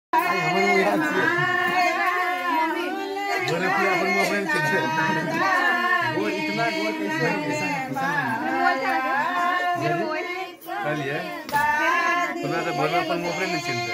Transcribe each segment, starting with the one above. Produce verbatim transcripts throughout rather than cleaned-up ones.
goal इतना goal कैसे चलिए तुम्हें तो भर में अपन मोबाइल नहीं चिंता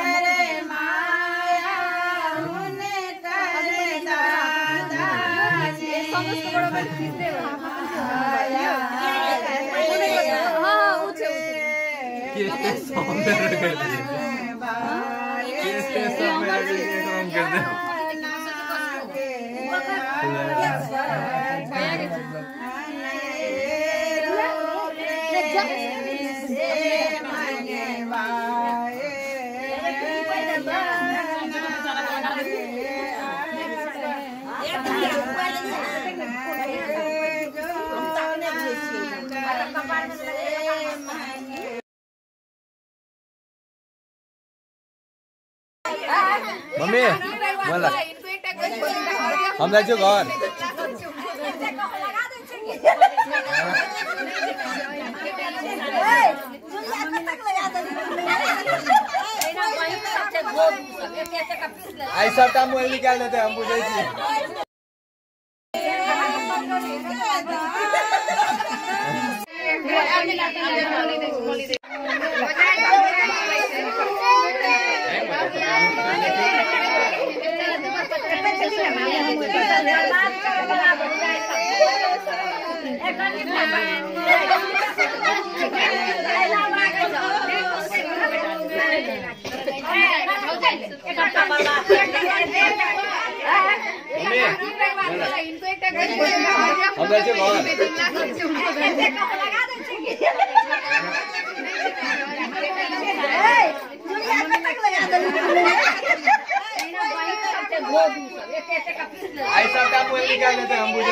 मम्मी बोला हम जाए घर आई सब टाइम मोबाइल निकाल देते हम बुझे हम जाए आई सब टाइम मोबाइल निकाल देते हम बुझे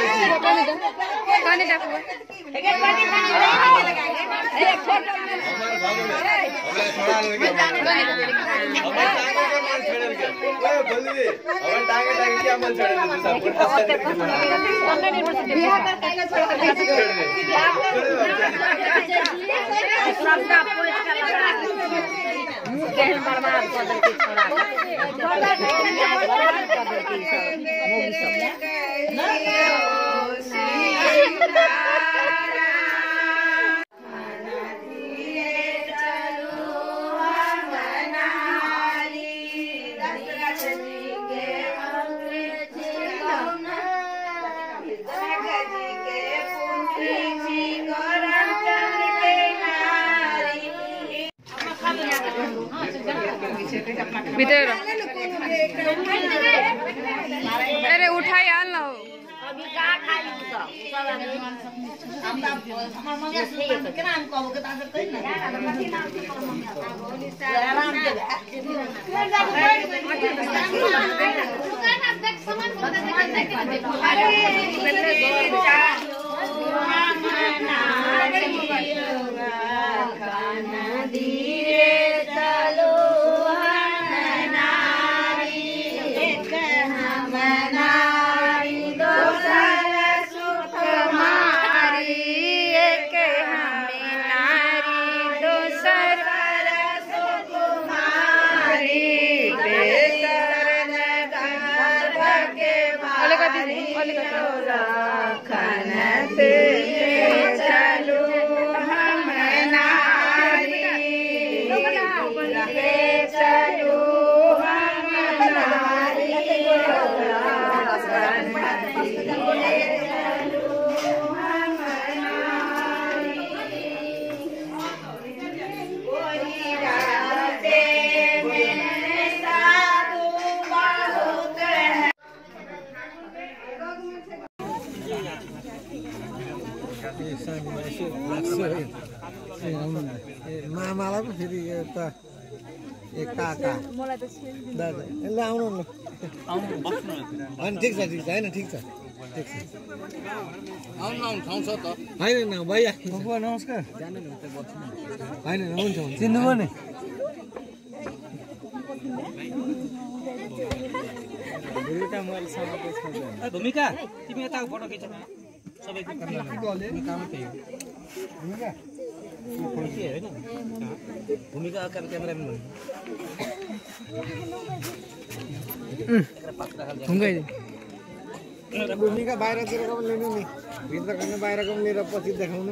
भीतर अरे उठाई आल ना हो अभी का खाई सब सब हम हमर मंगा से केना हम कहबो के तासे कहि ना आराम से दुकान आप देख सामान देख अरे खाना धीरे चलो चलो हम नारी चलो हम मामालाई पो फेरि यता एक काका दादा ल आउनु न होइन ठिक छ ठिक छ होइन ठिक छ ठिक छ आउनु आउनु ठाउँ छ त होइन न भैया नमस्कार होइन हुन्छ हुन्छ चिन्नुभयो नि भूमिका तिमी यता फोटो खिच सबैको काम त्यही हो भूमिका भूमिका क्यामेराम्यान भूमिका बाहिरतिरको पनि लिनु नि भित्रको पनि बाहिरको पनि लिएर पछि देखाउनु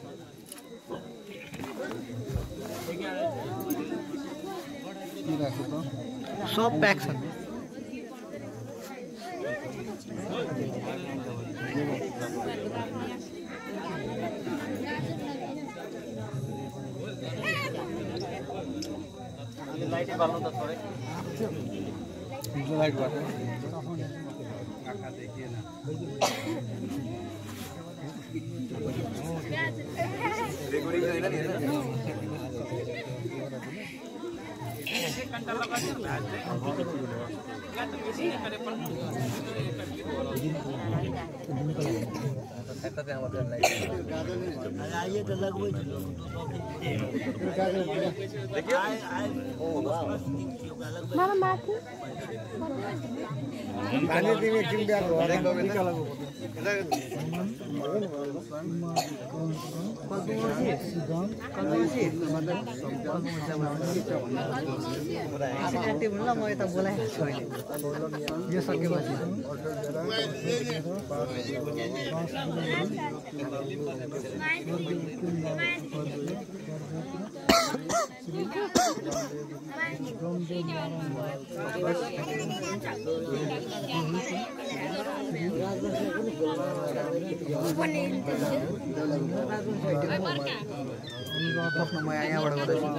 सब प्याक छ लाइट बाल्नु त थोरै लाइट बाल्नु आँखा देखिएन रेकर्डिङ छैन नि एक घण्टा लगायो भात या त बेसी गरे पनि ठ्याक्क त्यहाँ मात्र लाइट आइए त लगबै मामा माथि पानी दिने जिम्मेदार हो ल म यता बोलाएको छु अहिले यो सकेपछि म यहाँबाट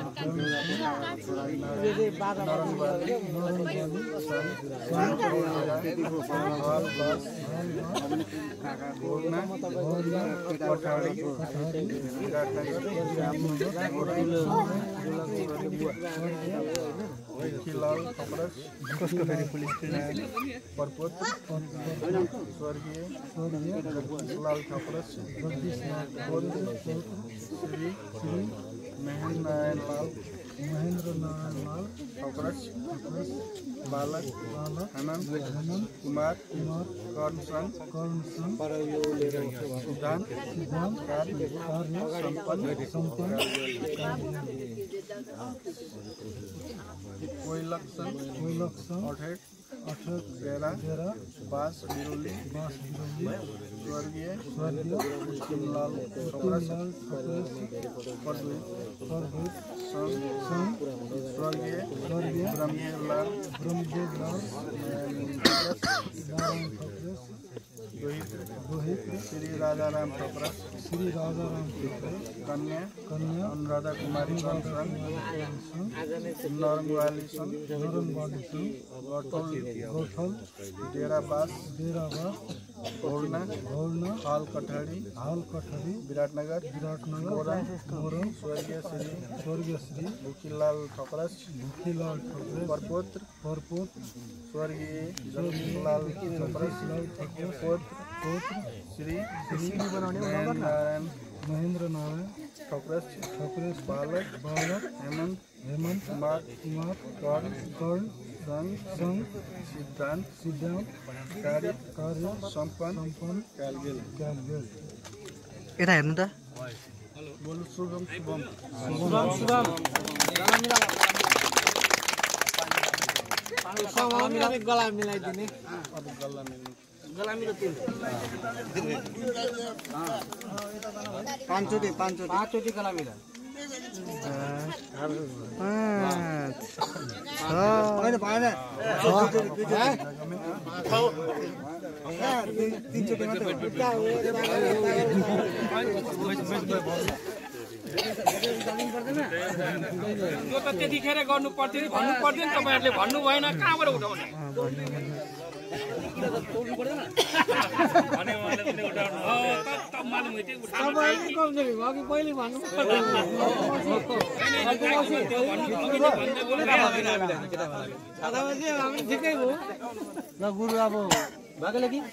कसको फेरि पुलिस पर्वत स्वर्गीय लाल थपरस श्री श्री महेंद्र नारायण लाल महेंद्र नारायण लाल थपरस बालक बालक आनंद आनंद कुमार कुमार कर्णसन कर्णसन सिद्धांत सिद्धांत कार्य संपन्न संपन्न कोइलक्सन कोइलक्सन अठेट अठेट तेरा तेरा बास बिरोली बास बिरोली स्वर्गीय स्वर्गीय लाल थपरस परवीर परवीर सन सन स्वर्गीय स्वर्गीय ब्रह्मदेव लाल ब्रह्मदेव लाल नारायण थपरस रोहित रोहित श्री राजाराम थपरस श्री राजाराम थपरस कन्या कन्या अनुराधा कुमारी कंसन नरंगवाली सन नरंगवाली सन गौठल गौठल डेराबास डेराबास घोलना घोलना हाल कठारी हाल कठारी विराटनगर विराटनगर मोरङ मोरङ स्वर्गीय श्री स्वर्गीय श्री भुखीलाल थपरस भुखीलाल थपरस परपोत्र परपोत्र स्वर्गीय जगदीशलाल थपरस पोत्र पोत्र श्री श्री नारायण महेंद्र नारायण थपरस थपरस बालक बालक हेमंत हेमंत कुमार कुमार कर्ण कर्ण संग संग सिद्धांत सिद्धांत कार्य कार्य संपन्न संपन्न कालगेल कालगेल यता हेर्नु त बोल्नु शुभम शुभम शुभम शुभम समाउने गला मिलाइदिने अब गला मिलाइदिने गला मिलो तिन पाँचचोटि पाँचचोटि पाँचचोटि गला मिला तिनचोटि मात्रै त्यो त त्यतिखेर गर्नु पर्थ्यो भन्नु पर्थ्यो नि तपाईँहरूले भन्नु भएन कहाँबाट उठाउने पहिले भन्नु ठिकै हो ल गुरु अब भागले कि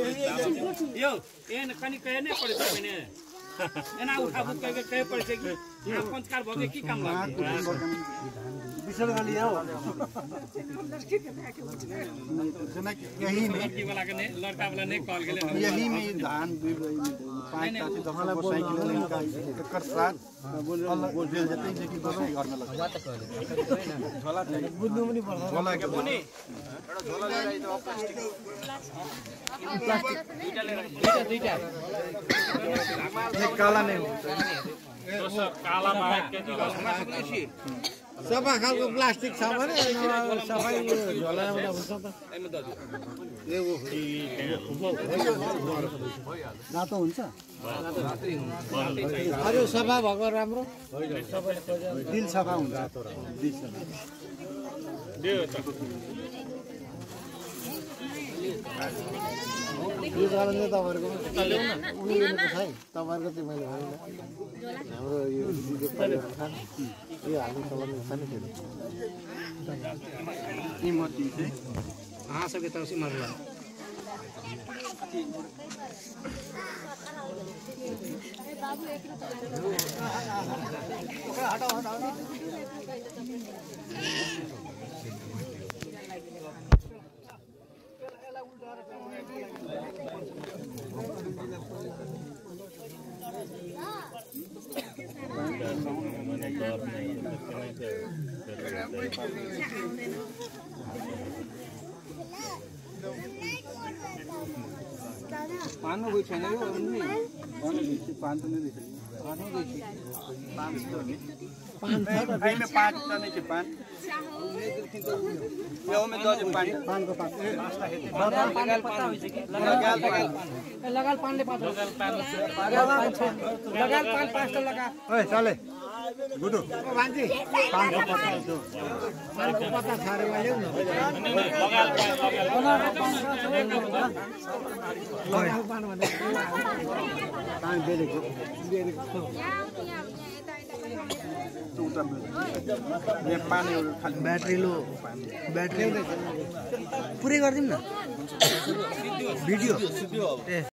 यो पंचकार भयो के काम लाग्यो विशाल गाली आओ यही में लड़की वाला के ने लड़का वाला ने कॉल के यही में धान पाँच काटी दस मोटरसाइकिल का एकर साथ बोल बोल भेल जतै जे कि दोसर घर में लग झोला बुझ्नु पनि पर्छ झोला के पनि एउटा झोला लिएर आइ त प्लास्टिक दुईटा लिएर दुईटा दुईटा एक काला नै हुन्छ दोसर काला बाहेक के दियो सफा खालको प्लास्टिक छ भने सफाई झोलाबाट हुन्छ त रातो हुन्छ अरू सफा भएको राम्रो दिल सफा हुन्छ यो कारणले तपाईँहरूको उनीहरूको छ है तपाईँहरूको चाहिँ मैले भनेन हाम्रो यो यो हाल्ने चलन छ नि फेरि हाँ सबके तरफ से मरला हटाओ हटाओ पान कोही छैन यो पान त नै देखियो पान देखियो पान छ नि पान छ त भाइ में पाँच त नै छ पान यो में दो पान पान को पान लगाल पान पता होइ छ कि लगाल लगाल पानले पाँच लगाल पान लगाल पान पाँच त लगा ओए चले गुडु भान्जी पान को पता हो पान को पता छारे वाले न लगाल पान लगाल पान भने पान बेलेको बेलेको ब्याट्री लो ब्याट्री पुरै गरिदिउँ न भिडियो ए